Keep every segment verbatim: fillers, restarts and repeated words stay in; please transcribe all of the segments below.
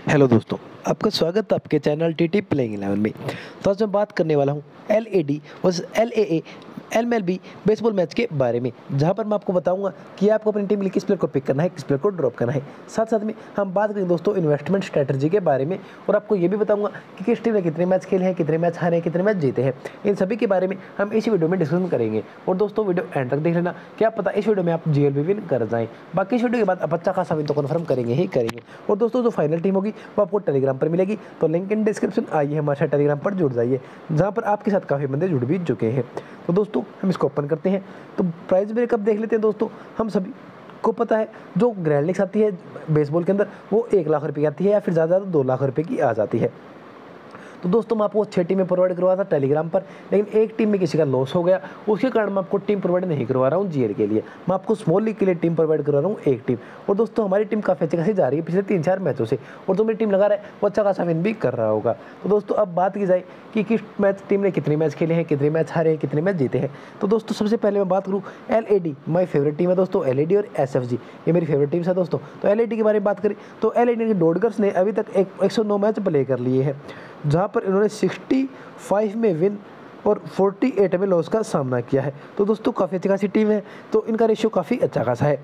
Hello दोस्तों, आपका स्वागत है आपके channel T T playing eleven में। तो आज मैं बात करने वाला हूँ L A D versus L A A M L B baseball match के बारे में, जहाँ पर मैं आपको बताऊंगा कि आपको अपनी टीम में किस प्लेयर को पिक करना है, किस प्लेयर को ड्रॉप करना है। साथ साथ में हम बात करेंगे दोस्तों इन्वेस्टमेंट स्ट्रैटेजी के बारे में, और आपको ये भी बताऊंगा कि किस टीम ने कितने मैच खेले हैं, कितने मैच हारे हैं, कितने मैच जीते हैं। इन सभी के बारे में हम इसी वीडियो में डिस्कशन करेंगे। और दोस्तों वीडियो एंड तक देख लेना, क्या पता इस वीडियो में आप जी एल भी विन कर जाएँ। बाकी इस वीडियो के बाद आप अच्छा खासा विन तो कन्फर्म करेंगे ही करेंगे। और दोस्तों जो फाइनल टीम होगी वो आपको टेलीग्राम पर मिलेगी, तो लिंक इन डिस्क्रिप्शन आइए हमारे साथ टेलीग्राम पर जुड़ जाइए, जहाँ पर आपके साथ काफ़ी बंदे जुड़ भी चुके हैं। तो दोस्तों हम इसको ओपन करते हैं, तो प्राइस ब्रेकअप देख लेते हैं। दोस्तों हम सभी को पता है जो ग्रैंड लीग्स आती है बेसबॉल के अंदर वो एक लाख रुपये की आती है, या फिर ज़्यादा ज़्यादा दो लाख रुपये की आ जाती है। तो दोस्तों मैं आपको छः टीमें प्रोवाइड करवा था टेलीग्राम पर, लेकिन एक टीम में किसी का लॉस हो गया, उसके कारण मैं आपको टीम प्रोवाइड नहीं करवा रहा हूँ जीएल के लिए। मैं आपको स्मॉल लीग के लिए टीम प्रोवाइड करवा रहा हूँ एक टीम। और दोस्तों हमारी टीम काफ़ी अच्छी खासी जा रही है पिछले तीन चार मैचों से, और जो मेरी टीम लगा रहा है वो अच्छा खासा विन भी कर रहा होगा। तो दोस्तों अब बात की जाए कि किस मैच टीम ने कितने मैच खेले हैं, कितने मैच हारे हैं, कितने मैच जीते हैं। तो दोस्तों सबसे पहले मैं बात करूँ L A D, my favourite team है दोस्तों एल ए डी और एस एफ जी, ये मेरी फेवरेट टीम्स है दोस्तों। तो एल ए डी के बारे में बात करें तो एल ए डी के डॉडगर्स ने अभी तक एक एक सौ नौ मैच प्ले कर लिए हैं, जहाँ पर इन्होंने पैंसठ में विन और अड़तालीस में लॉस का सामना किया है। तो दोस्तों काफ़ी अच्छी खासी टीम है, तो इनका रेशियो काफ़ी अच्छा खासा है,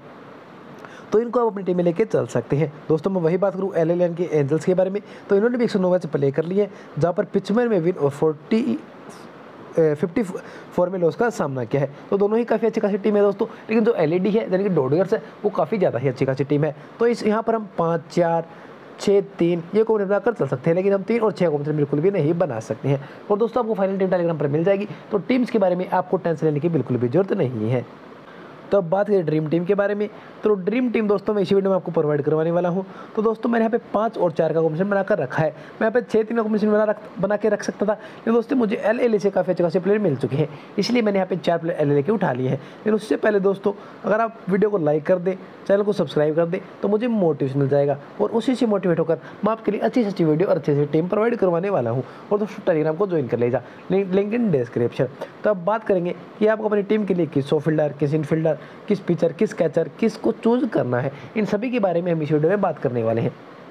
तो इनको आप अपनी टीम में लेके चल सकते हैं। दोस्तों मैं वही बात करूँ एल एल एन के एंजल्स के बारे में, तो इन्होंने भी एक सौ नौ मैच प्ले कर लिए हैं, जहाँ पर पिचमैन में विन और फोर्टी फिफ्टी फोर में लॉस का सामना किया है। तो दोनों ही काफ़ी अच्छी खासी टीम है दोस्तों, लेकिन जो एल ए डी है यानी कि डॉडगर्स है वो काफ़ी ज़्यादा ही अच्छी खासी टीम है। तो इस यहाँ पर हम पाँच चार छः तीन ये कॉम्बिनेशन बनाकर चल सकते हैं, लेकिन हम तीन और छः कॉम्बिनेशन बिल्कुल भी नहीं बना सकते हैं। और दोस्तों आपको फाइनल टीम टेलीग्राम पर मिल जाएगी, तो टीम्स के बारे में आपको टेंशन लेने की बिल्कुल भी जरूरत नहीं है। तो अब बात करें ड्रीम टीम के बारे में, तो ड्रीम टीम दोस्तों मैं इसी वीडियो में आपको प्रोवाइड करवाने वाला हूं। तो दोस्तों मैंने यहाँ पे पाँच और चार का कॉम्बिनेशन बनाकर रखा है। मैं यहाँ पे छः तीन का कॉम्बिनेशन बना रख बना के रख सकता था, लेकिन दोस्तों मुझे एल एल ए से काफ़ी अच्छे खासे प्लेयर मिल चुके हैं, इसलिए मैंने यहाँ पे चार प्लेयर एल एल ए के उठा लिए हैं। लेकिन उससे पहले दोस्तों अगर आप वीडियो को लाइक कर दें, चैनल को सब्सक्राइब कर दें, तो मुझे मोटिवेशन मिल जाएगा, और उसी से मोटिवेट होकर मैं आपके लिए अच्छी अच्छी वीडियो और अच्छी अच्छी टीम प्रोवाइड करवाने वाला हूँ। और दोस्तों टेलीग्राम को ज्वाइन कर लीजिए, लिंक इन डिस्क्रिप्शन। तो अब बात करेंगे कि आपको अपनी टीम के लिए किस ऑफील्डर, किस इनफील्डर, किस पिचर, किस कैचर, किस को चूज करना है, इन सभी के बारे में हम इस वीडियो में बात करने वाले हैं।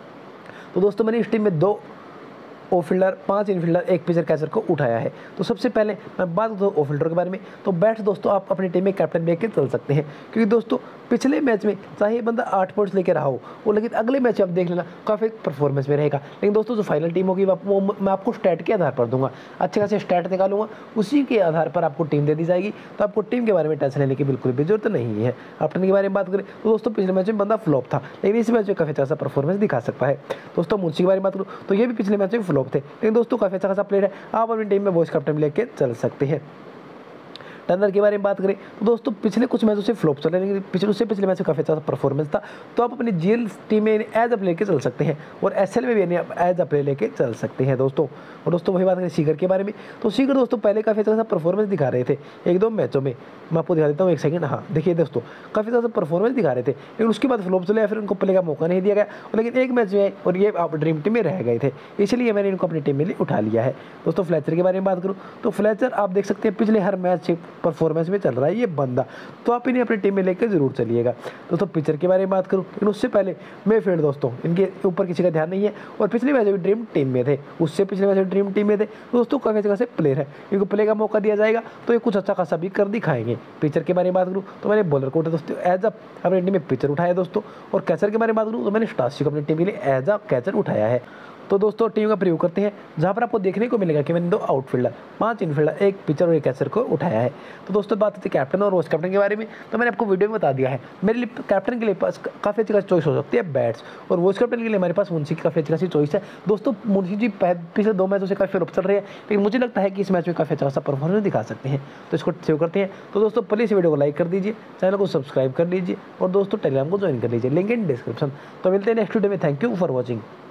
तो दोस्तों मैंने इस टीम में दो ओफील्डर, पांच इनफील्डर, एक पिचर कैचर को उठाया है। तो सबसे पहले मैं बात करूँ ओफील्डर के बारे में, तो बैट्स दोस्तों आप अपनी टीम में कैप्टन लेके चल सकते हैं, क्योंकि दोस्तों पिछले मैच में चाहे बंदा आठ पॉइंट्स लेके रहा हो, वो लेकिन अगले मैच आप देख लेना काफ़ी परफॉर्मेंस में रहेगा। लेकिन दोस्तों जो फाइनल टीम होगी वो मैं आपको स्टैट के आधार पर दूंगा, अच्छे खासे स्टैट निकालूंगा, उसी के आधार पर आपको टीम दे दी जाएगी। तो आपको टीम के बारे में टेंशन लेने की बिल्कुल भी जरूरत नहीं है। कैप्टन के बारे में बात करें तो दोस्तों पिछले मैच में बंदा फ्लॉप था, लेकिन इस मैच में काफ़ी अच्छा परफॉर्मेंस दिखा सकता है। दोस्तों मुंशी के बारे में बात करूँ तो ये भी पिछले मैच में फ्लॉप थे, लेकिन दोस्तों काफ़ी अच्छा खासा प्लेयर है, आप अपनी टीम में वॉइस कैप्टन लेके चल सकते हैं। टर्नर के बारे में बात करें तो दोस्तों पिछले कुछ मैचों से फ्लॉप चल रहे हैं, लेकिन पिछले उससे पिछले मैच में काफ़ी अच्छा परफॉर्मेंस था, तो आप अपनी जीएल टीम में एज अ प्लेयर के चल सकते हैं, और एसएल में भी एज अ प्लेयर लेके चल सकते हैं दोस्तों। और दोस्तों वही बात करें सीगर के बारे में, तो सीगर दोस्तों पहले काफ़ी अच्छा परफॉर्मेंस दिखा रहे थे एक दो मैचों में, मैं आपको दिखा देता हूँ एक सेकंड। हाँ देखिए दोस्तों काफ़ी ज़्यादा परफॉर्मेंस दिखा रहे थे, लेकिन उसके बाद फ्लॉप चले, फिर उनको प्ले का मौका नहीं दिया गया, लेकिन एक मैच में और ये आप ड्रीम टीम में रह गए थे, इसलिए मैंने इनको अपनी टीम में उठा लिया है। दोस्तों फ्लेचर के बारे में बात करूँ तो फ्लेचर आप देख सकते हैं पिछले हर मैच परफॉर्मेंस में रहा है ये बंदा, तो आप इन्हें अपनी टीम में लेकर जरूर चलिएगा। दोस्तों पिचर के बारे में बात करूं लेकिन उससे पहले मेफील्ड दोस्तों इनके ऊपर किसी का ध्यान नहीं है, और पिछले मैच में ड्रीम टीम में थे, उससे पिछले मैच में ड्रीम टीम में थे। तो दोस्तों काफी अच्छे खासे प्लेयर है, इनको प्ले का मौका दिया जाएगा तो ये कुछ अच्छा खासा भी कर दिखाएंगे। पिचर के बारे में बात करूँ तो मैंने बॉलर को उठा दोस्तों एज अ अपनी टीम में पिचर उठाया दोस्तों, और कैचर के बारे में बात करूँ तो मैंने स्टासी को अपनी टीम के लिए एज अ कैचर उठाया है। तो दोस्तों टीम का प्रीव्यू करते हैं, जहां पर आपको देखने को मिलेगा कि मैंने दो आउटफील्डर, पांच इनफील्डर, एक पिचर और एक कैचर को उठाया है। तो दोस्तों बात होती है कैप्टन और वाइस कैप्टन के बारे में, तो मैंने आपको वीडियो में बता दिया है। मेरे लिए कैप्टन के लिए पास काफ़ी अच्छी खासी चॉइस हो सकती है बैट्स, और वाइस कैप्टन के लिए हमारे पास मुंशी की काफ़ी अच्छी खासी चॉइस है। दोस्तों मुंशी जी पिछले दो मैचों से काफ़ी फ्लॉप चल रहे हैं, लेकिन मुझे लगता है कि इस मैच में काफ़ी अच्छा खासा परफॉर्मेंस दिखा सकते हैं, तो इसको सेव करते हैं। तो दोस्तों प्लीज़ वीडियो को लाइक कर दीजिए, चैनल को सब्सक्राइब कर लीजिए, और दोस्तों टेलीग्राम को ज्वाइन कर लीजिए, लिंक इन डिस्क्रिप्शन। तो मिलते हैं नेक्स्ट वीडियो में, थैंक यू फॉर वॉचिंग।